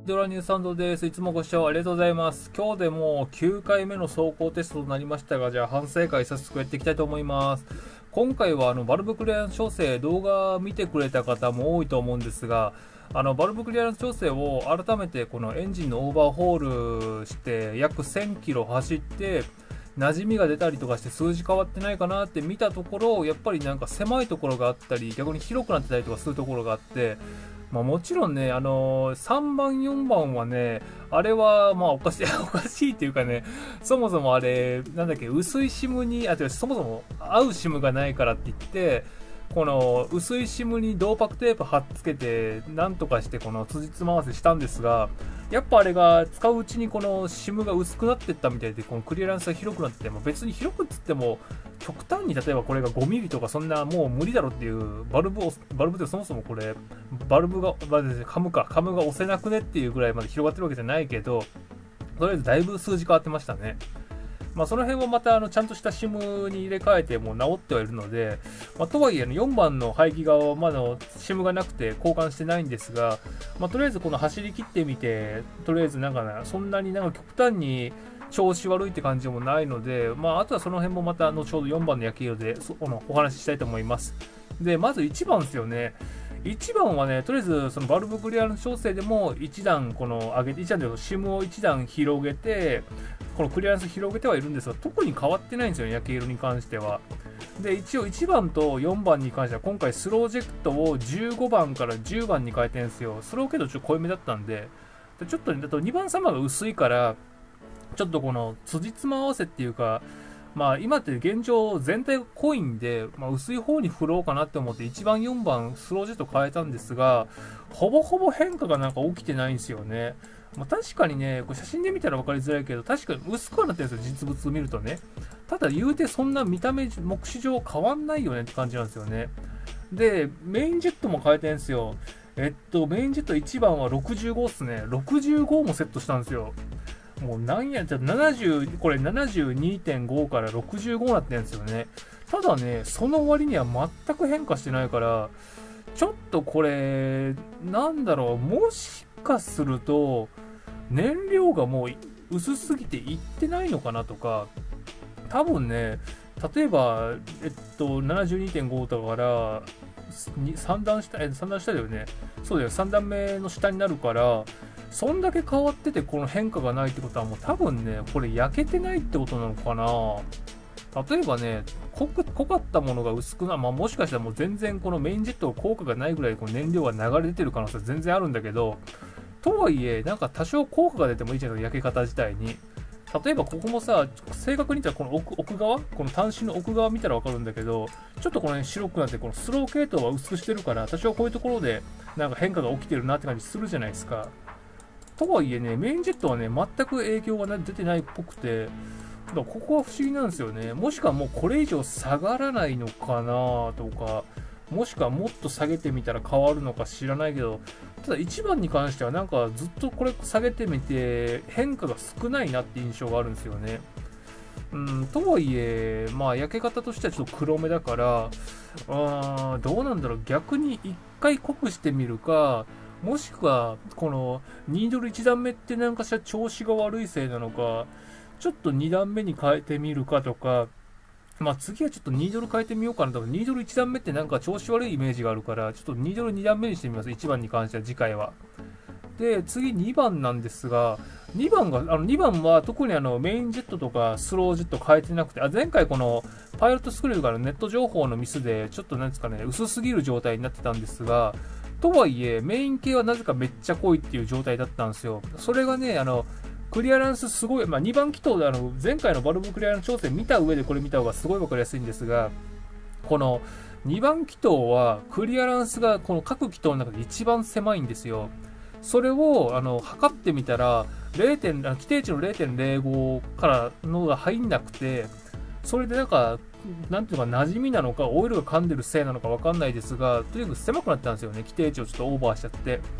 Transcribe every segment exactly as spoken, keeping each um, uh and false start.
ドラニューサンドです。いつもご視聴ありがとうございます。今日でもうきゅうかいめの走行テストとなりましたが、じゃあ反省会早速やっていきたいと思います。今回はあのバルブクリアランス調整動画見てくれた方も多いと思うんですが、あのバルブクリアランス調整を改めてこのエンジンのオーバーホールして約せんキロ走って馴染みが出たりとかして数字変わってないかなって見たところ、やっぱりなんか狭いところがあったり逆に広くなってたりとかするところがあって、まあ、もちろんね、あのー、さんばんよんばんはね、あれはまあおかしいおかしいっていうかね、そもそもあれなんだっけ、薄いシムにあ違うそもそも合うシムがないからって言ってこの薄いシムに銅パクテープ貼っつけてなんとかしてこの辻褄合わせしたんですが、やっぱあれが使ううちにこのシムが薄くなっていったみたいで、このクリアランスが広くなって、も別に広くっつっても極端に例えばこれがごミリとかそんなもう無理だろっていうバルブをバルブでそもそもこれバルブがカムかカムが押せなくねっていうぐらいまで広がってるわけじゃないけど、とりあえずだいぶ数字変わってましたね。まあ、その辺はまたあのちゃんとしたシムに入れ替えてもう治ってはいるので、まあ、とはいえよんばんの排気側はまだシムがなくて交換してないんですが、まあ、とりあえずこの走り切ってみて、とりあえずなんか、ね、そんなになんか極端に調子悪いって感じもないので、まあ、あとはその辺もまた後ほどよんばんの焼き色でそのお話ししたいと思います。でまずいちばんですよね。いちばんはね、とりあえずそのバルブクリアランス調整でもいち段この上げて、いち段でシムをいち段広げて、このクリアランス広げてはいるんですが、特に変わってないんですよね、焼け色に関しては。で、一応いちばんとよんばんに関しては、今回スロージェクトをじゅうごばんからじゅうばんに変えてるんですよ。スローけどちょっと濃いめだったんで、でちょっと、ね、だとにばん様が薄いから、ちょっとこの辻褄合わせっていうか、まあ今って現状全体が濃いんで、まあ、薄い方に振ろうかなって思っていちばんよんばんスロージェット変えたんですが、ほぼほぼ変化がなんか起きてないんですよね。まあ、確かにね、これ写真で見たら分かりづらいけど、確かに薄くはなってるんですよ、実物を見るとね。ただ言うてそんな見た目、目視上変わんないよねって感じなんですよね。で、メインジェットも変えてるんですよ。えっと、メインジェットいちばんはろくじゅうごっすね。ろくじゅうごもセットしたんですよ。もうなんや、じゃななじゅう、これ ななじゅうにてんご からろくじゅうごになってるんですよね。ただね、その割には全く変化してないから、ちょっとこれ、なんだろう、もしかすると、燃料がもう薄すぎていってないのかなとか、多分ね、例えば、えっと、ななじゅうにてんご だから、さん段下、え、さん段下だよね。そうだよ、さん段目の下になるから、そんだけ変わっててこの変化がないってことはもう多分ね、これ焼けてないってことなのかな。例えばね、濃く濃かったものが薄くな、まあ、もしかしたらもう全然このメインジェット効果がないぐらいこの燃料が流れ出てる可能性は全然あるんだけど、とはいえなんか多少効果が出てもいいじゃない、焼け方自体に。例えばここもさ、正確に言ったらこの 奥, 奥側、この端子の奥側見たら分かるんだけど、ちょっとこの辺白くなって、このスロー系統は薄くしてるから、多少こういうところでなんか変化が起きてるなって感じするじゃないですか。とはいえね、メインジェットはね、全く影響が出てないっぽくて、だからここは不思議なんですよね。もしくはもうこれ以上下がらないのかなとか、もしくはもっと下げてみたら変わるのか知らないけど、ただいちばんに関してはなんかずっとこれ下げてみて変化が少ないなって印象があるんですよね。うん、とはいえ、まあ焼け方としてはちょっと黒目だから、あどうなんだろう、逆にいっかい濃くしてみるか、もしくはこのニードルいち段目ってなんかしら調子が悪いせいなのか、ちょっとに段目に変えてみるかとか、まあ次はちょっとニードル変えてみようかなと。ニードルいち段目ってなんか調子悪いイメージがあるから、ちょっとニードルに段目にしてみます。いちばんに関しては次回は。で、次にばんなんですが、にばんが、あのにばんは特にあのメインジェットとかスロージェット変えてなくて、あ前回このパイロットスクリューからネット情報のミスでちょっとなんですかね、薄すぎる状態になってたんですが、とはいえメイン系はなぜかめっちゃ濃いっていう状態だったんですよ。それがね、あの、クリアランスすごい、まあ、にばん気筒であの前回のバルブクリアランス調整見た上でこれ見た方がすごい分かりやすいんですが、このにばん気筒はクリアランスがこの各気筒の中で一番狭いんですよ。それをあの測ってみたられいてん規定値の れいてんれいご からのが入んなくて、それでなんかなんていうのか馴染みなのかオイルが噛んでるせいなのか分かんないですが、とにかく狭くなったんですよね。規定値をちょっとオーバーしちゃって。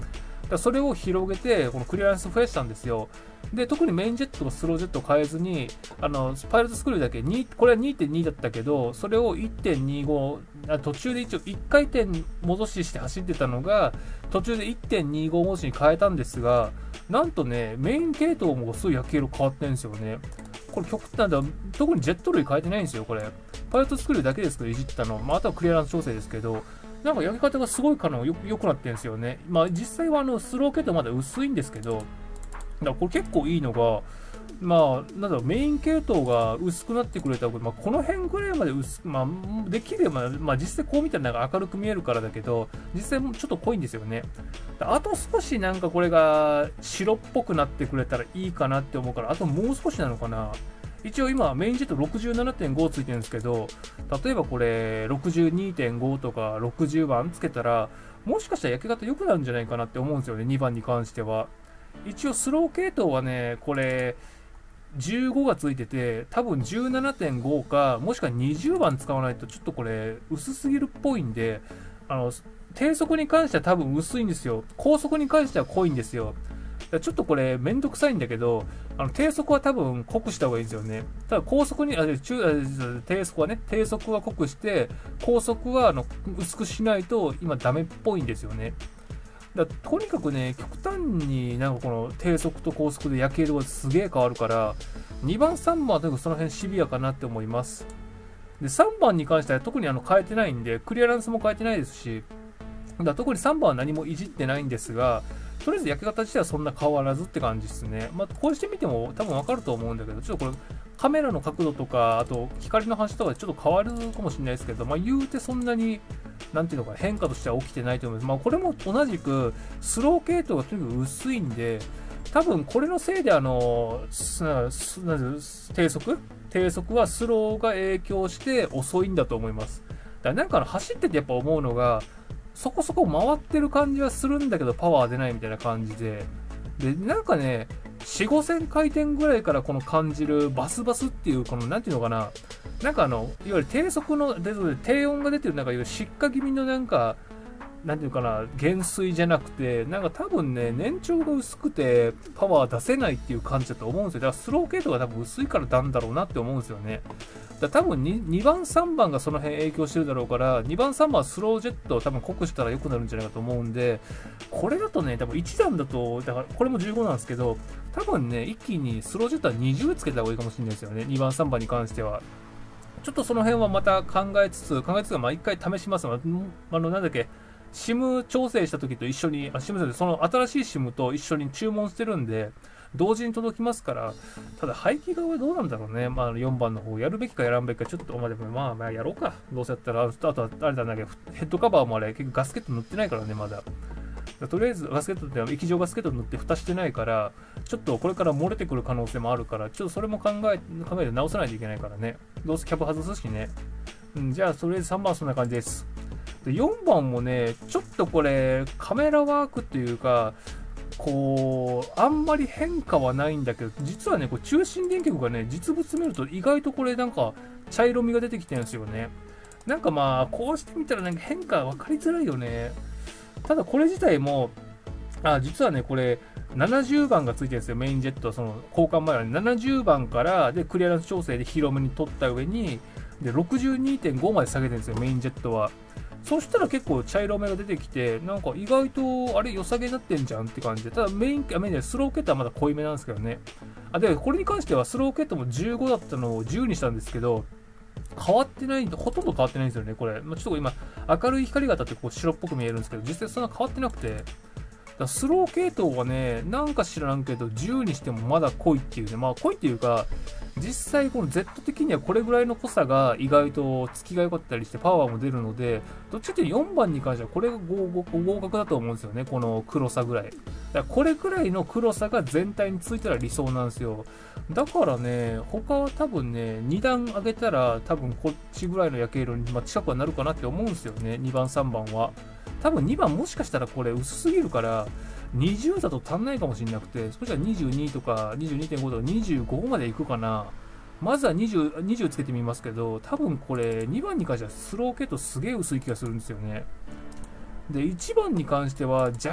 らそれを広げて、このクリアランス増やしたんですよ。で、特にメインジェットとスロージェットを変えずに、あの、パイロットスクールだけに、これは にてんに だったけど、それを いってんにご、あ途中で一応いっかい転戻しして走ってたのが、途中で いってんにご 戻しに変えたんですが、なんとね、メイン系統もすぐ焼き色変わってるんですよね。これ極端だ、特にジェット類変えてないんですよ、これ。パイロットスクールだけですけど、いじったの。まあ、あとはクリアランス調整ですけど、なんか焼き方がすごいかな、よくなってるんですよね。まあ、実際はあの、スロー系統まだ薄いんですけど、だからこれ結構いいのが、まあ、なんだろう、メイン系統が薄くなってくれた、まあ、この辺ぐらいまで薄く、まあ、できれば、まあ、実際こう見たらなんか明るく見えるからだけど、実際もちょっと濃いんですよね。あと少しなんかこれが白っぽくなってくれたらいいかなって思うから、あともう少しなのかな。一応今、メインジェット ろくじゅうななてんご ついてるんですけど、例えばこれ ろくじゅうにてんご とかろくじゅうばんつけたら、もしかしたら焼け方良くなるんじゃないかなって思うんですよね、にばんに関しては。一応スロー系統はね、これ、じゅうごがついてて、多分 じゅうななてんご か、もしくはにじゅうばん使わないとちょっとこれ薄すぎるっぽいんで、あの、低速に関しては多分薄いんですよ。高速に関しては濃いんですよ。ちょっとこれめんどくさいんだけど、あの低速は多分濃くした方がいいんですよね。ただ高速に、あ、中、あ低速はね、低速は濃くして、高速はあの薄くしないと今ダメっぽいんですよね。だとにかくね、極端になんかこの低速と高速で焼け色がすげえ変わるから、にばん、さんばんはとにかくその辺シビアかなって思います。で、さんばんに関しては特にあの変えてないんで、クリアランスも変えてないですし、だ特にさんばんは何もいじってないんですが、とりあえず焼け方自体はそんな変わらずって感じですね。まあ、こうしてみても多分わかると思うんだけど、ちょっとこれ、カメラの角度とか、あと光の反射とかでちょっと変わるかもしれないですけど、まあ、言うてそんなに、なんていうのかな、変化としては起きてないと思います。まあ、これも同じく、スロー系統がとにかく薄いんで、多分これのせいで、あの、低速低速はスローが影響して遅いんだと思います。だからなんかあの走っててやっぱ思うのが、そこそこ回ってる感じはするんだけど、パワー出ないみたいな感じで。で、なんかね、よん、ごせん回転ぐらいからこの感じるバスバスっていう、この、なんていうのかな。なんかあの、いわゆる低速の、低音が出てる、なんかいわゆる湿化気味のなんか、なんていうかな、減衰じゃなくて、なんか多分ね、年長が薄くて、パワー出せないっていう感じだと思うんですよ。だからスロー系統が多分薄いからなんだろうなって思うんですよね。だ多分 2, にばん、さんばんがその辺影響してるだろうから、にばん、さんばんはスロージェットを多分濃くしたら良くなるんじゃないかと思うんで、これだとね、多分いちだんだと、だからこれもじゅうごなんですけど、多分ね、一気にスロージェットはにじゅうつけた方がいいかもしれないですよね。にばん、さんばんに関しては。ちょっとその辺はまた考えつつ、考えつつ、まあ一回試します。あの、なんだっけ、SIM 調整した時と一緒に、あ、SIM その新しい SIM と一緒に注文してるんで、同時に届きますから、ただ排気側はどうなんだろうね。まあ、よんばんの方、やるべきかやらんべきか、ちょっと、まあ、でもまあ、まあ、やろうか。どうせやったら、あとは、あれだな、ヘッドカバーもあれ、結局ガスケット塗ってないからね、まだ。とりあえず、ガスケットって、液状ガスケット塗って蓋してないから、ちょっとこれから漏れてくる可能性もあるから、ちょっとそれも考え、考えて直さないといけないからね。どうせキャップ外すしね。うん、じゃあ、とりあえずさんばんはそんな感じです。で、よんばんもね、ちょっとこれ、カメラワークっていうか、こう、あんまり変化はないんだけど、実はね、これ中心電極がね、実物見ると意外とこれなんか茶色みが出てきてるんですよね。なんかまあ、こうしてみたらなんか変化分かりづらいよね。ただこれ自体も、あ、実はね、これ、ななじゅうばんがついてるんですよ、メインジェット。その交換前は、ね、ななじゅうばんから、で、クリアランス調整で広めに取った上に、で、ろくじゅうにてんご まで下げてるんですよ、メインジェットは。そしたら結構茶色めが出てきて、なんか意外と、あれ、良さげになってんじゃんって感じで、ただメイン、あメインでスローケットはまだ濃いめなんですけどね。あ、で、これに関してはスローケットもじゅうごだったのをじゅうにしたんですけど、変わってない、ほとんど変わってないんですよね、これ。まあ、ちょっと今、明るい光が当たってこう白っぽく見えるんですけど、実際そんな変わってなくて、だスロー系統はね、なんか知らんけど、じゅうにしてもまだ濃いっていうね、まあ濃いっていうか、実際この Z 的にはこれぐらいの濃さが意外と付きが良かったりしてパワーも出るので、どっちかというとよんばんに関してはこれが合格だと思うんですよね、この黒さぐらい。だからこれぐらいの黒さが全体についたら理想なんですよ。だからね、他は多分ね、にだん上げたら多分こっちぐらいの焼け色に、まあ、近くはなるかなって思うんですよね、にばん、さんばんは。多分にばんもしかしたらこれ薄すぎるから、にじゅうだと足んないかもしれなくて、そしたらにじゅうにとか にじゅうにてんご とかにじゅうごまでいくかな。まずは20、にじゅうつけてみますけど、多分これにばんに関してはスロー系統すげえ薄い気がするんですよね。で、いちばんに関しては若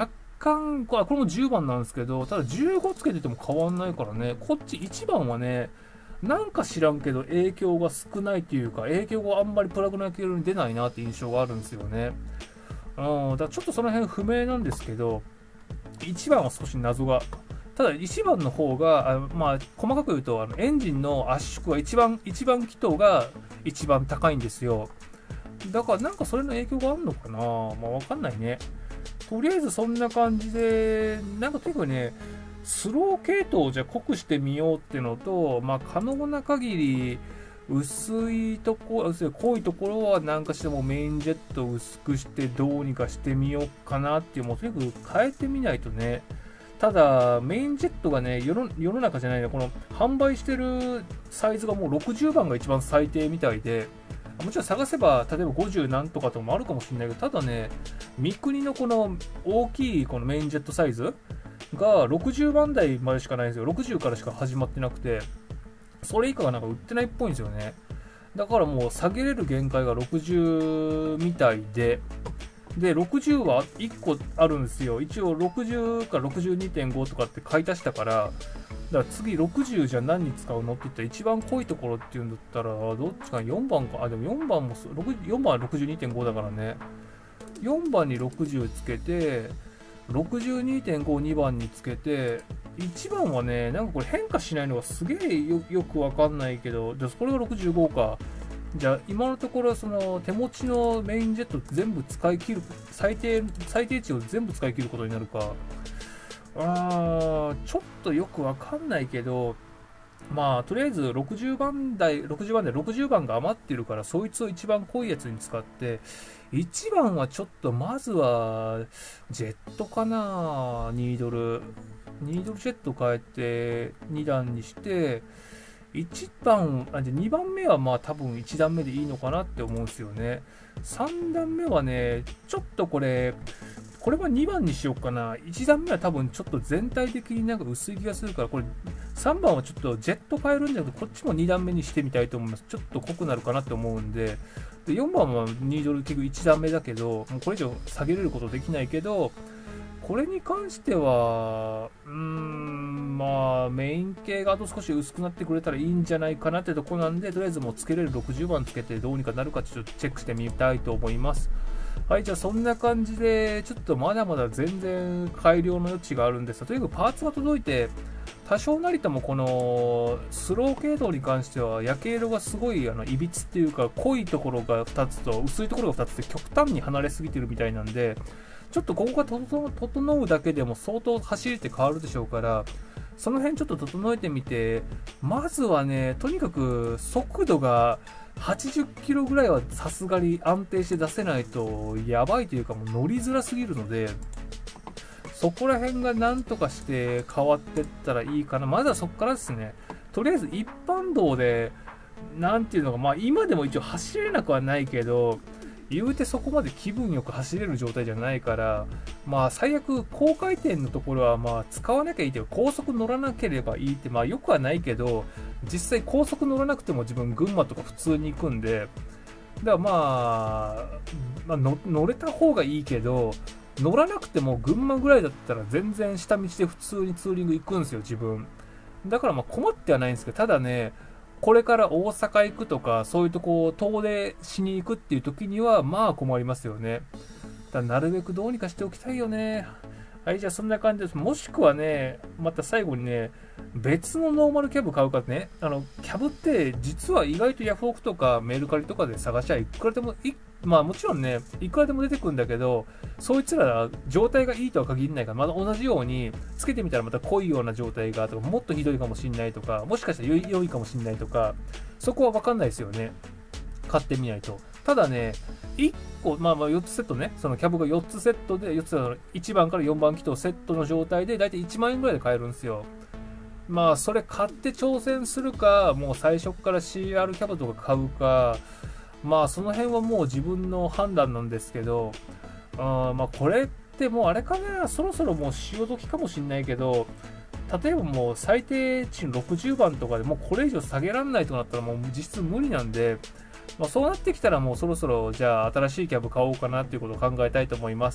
間、これこれもじゅうばんなんですけど、ただじゅうごつけてても変わんないからね、こっちいちばんはね、なんか知らんけど影響が少ないというか、影響があんまりプラグの影響に出ないなって印象があるんですよね。うん、だからちょっとその辺不明なんですけど、いちばんは少し謎が。ただいちばんの方が、あまあ、細かく言うとあのエンジンの圧縮が一番、一番気筒が一番高いんですよ。だからなんかそれの影響があるのかな、まあわかんないね。とりあえずそんな感じで、なんか結構ね、スロー系統をじゃあ濃くしてみようってのと、まあ可能な限り薄いところ、薄い濃いところはなんかしてもメインジェットを薄くしてどうにかしてみようかなっていう、もうとにかく変えてみないとね。ただ、メインジェットがね、世の世の中じゃないね、この販売してるサイズがもうろくじゅうばんが一番最低みたいで、もちろん探せば、例えばごじゅうなんとかとかもあるかもしれないけど、ただね、三国のこの大きいこのメインジェットサイズがろくじゅうばん台までしかないんですよ。ろくじゅうからしか始まってなくて、それ以下がなんか売ってないっぽいんですよね。だからもう下げれる限界がろくじゅうみたいで、で、ろくじゅうはいっこあるんですよ。一応ろくじゅうから ろくじゅうにてんご とかって買い足したから、だから次ろくじゅうじゃ何に使うのって言ったら一番濃いところっていうんだったら、どっちかよんばんか。あ、でもよんばんも、よんばんは ろくじゅうにてんご だからね。よんばんにろくじゅうつけて、ろくじゅうにてんごをにばんにつけて、いちばんはね、なんかこれ変化しないのがすげえ よ, よくわかんないけど、じゃあこれがろくじゅうごか。じゃあ今のところその手持ちのメインジェット全部使い切る、最低、最低値を全部使い切ることになるか。あー、ちょっとよくわかんないけど、まあとりあえずろくじゅうばん台、ろくじゅうばん台、ろくじゅうばんが余ってるから、そいつを一番濃いやつに使って、いちばんはちょっとまずはジェットかな、ニードル。ニードルジェット変えてにだんにして、いちばん、あ、じゃにばんめはまあ多分いちだんめでいいのかなって思うんですよね。さんだんめはね、ちょっとこれ、これはにばんにしようかな。いちだんめは多分ちょっと全体的になんか薄い気がするから、これさんばんはちょっとジェット変えるんだけど、こっちもにだんめにしてみたいと思います。ちょっと濃くなるかなって思うんで、でよんばんはニードル結局いちだんめだけど、もうこれ以上下げれることできないけど、これに関しては、うーん、まあ、メイン系があと少し薄くなってくれたらいいんじゃないかなってとこなんで、とりあえずもうつけれるろくじゅうばんつけてどうにかなるかちょっとチェックしてみたいと思います。はい、じゃあそんな感じで、ちょっとまだまだ全然改良の余地があるんですが、とにかくパーツが届いて、多少なりともこのスロー系統に関しては焼け色がすごいあのいびつっていうか、濃いところがふたつと薄いところがふたつで極端に離れすぎてるみたいなんで、ちょっとここが整うだけでも相当走りって変わるでしょうから、その辺ちょっと整えてみて、まずはね、とにかく速度がはちじゅっキロぐらいはさすがに安定して出せないとやばいというか、もう乗りづらすぎるので、そこら辺がなんとかして変わってったらいいかな。まずはそこからですね。とりあえず一般道で、なんていうのか、まあ今でも一応走れなくはないけど、言うてそこまで気分よく走れる状態じゃないから、まあ最悪高回転のところはまあ使わなきゃいいけど、高速乗らなければいいってまあよくはないけど、実際高速乗らなくても自分群馬とか普通に行くんで、だからまあ、まあ、の乗れた方がいいけど、乗らなくても群馬ぐらいだったら全然下道で普通にツーリング行くんですよ自分。だからまあ困ってはないんですけど、ただね、これから大阪行くとか、そういうとこを遠出しに行くっていう時には、まあ困りますよね。だからなるべくどうにかしておきたいよね。はい、じゃあそんな感じです。もしくはね、また最後にね、別のノーマルキャブ買うかね、あの、キャブって実は意外とヤフオクとかメルカリとかで探しゃいくらでもい、まあもちろんね、いくらでも出てくるんだけど、そいつら状態がいいとは限らないから、まだ同じように、つけてみたらまた濃いような状態がとか、もっとひどいかもしんないとか、もしかしたら良いかもしんないとか、そこはわかんないですよね。買ってみないと。ただね、いっこ、まあまあよっつセットね、そのキャブがよっつセットで、よっつのいちばんからよんばん気筒セットの状態で、だいたいいちまんえんぐらいで買えるんですよ。まあそれ買って挑戦するか、もう最初から シーアール キャブとか買うか、まあその辺はもう自分の判断なんですけど、あまあこれってもうあれかな、そろそろもう潮時かもしんないけど、例えばもう最低値のろくじゅうばんとかでもうこれ以上下げられないとなったらもう実質無理なんで、まあ、そうなってきたらもうそろそろじゃあ新しいキャブ買おうかなっていうことを考えたいと思います。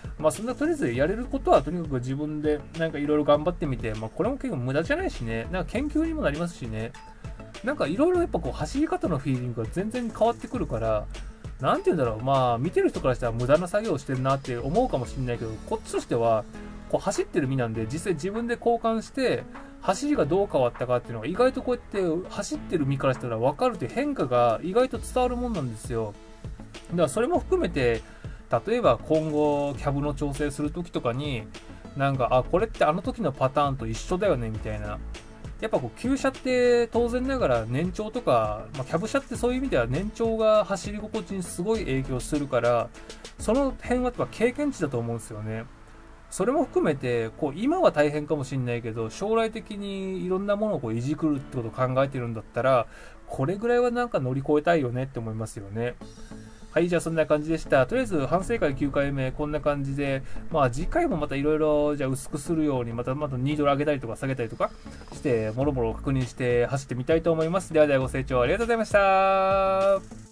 まあそんなとりあえずやれることはとにかく自分でなんかいろいろ頑張ってみて、まあこれも結構無駄じゃないしね、なんか研究にもなりますしね、なんかいろいろやっぱこう走り方のフィーリングが全然変わってくるから、なんて言うんだろう、まあ見てる人からしたら無駄な作業をしてるなって思うかもしれないけど、こっちとしてはこう走ってる身なんで、実際自分で交換して走りがどう変わったかっていうのが意外とこうやって走ってる身からしたら分かるという変化が意外と伝わるもんなんですよ。だからそれも含めて、例えば今後キャブの調整する時とかになんか、あ、これってあの時のパターンと一緒だよねみたいな。やっぱこう旧車って当然ながら年長とか、まあ、キャブ車ってそういう意味では年長が走り心地にすごい影響するから、その辺はやっぱ経験値だと思うんですよね。それも含めてこう今は大変かもしれないけど、将来的にいろんなものをこういじくるってことを考えてるんだったら、これぐらいはなんか乗り越えたいよねって思いますよね。はい、じゃあそんな感じでした。とりあえず反省会きゅうかいめこんな感じで、まあ次回もまたいろいろじゃあ薄くするように、またまたニードル上げたりとか下げたりとかして、もろもろ確認して走ってみたいと思います。ではではご清聴ありがとうございました。